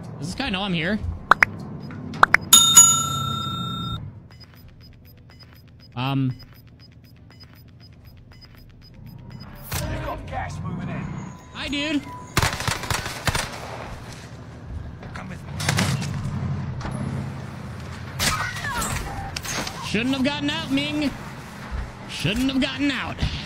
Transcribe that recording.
Does this guy know I'm here? You've got gas moving in. Hi, dude. Come with me. Shouldn't have gotten out, Ming. Shouldn't have gotten out.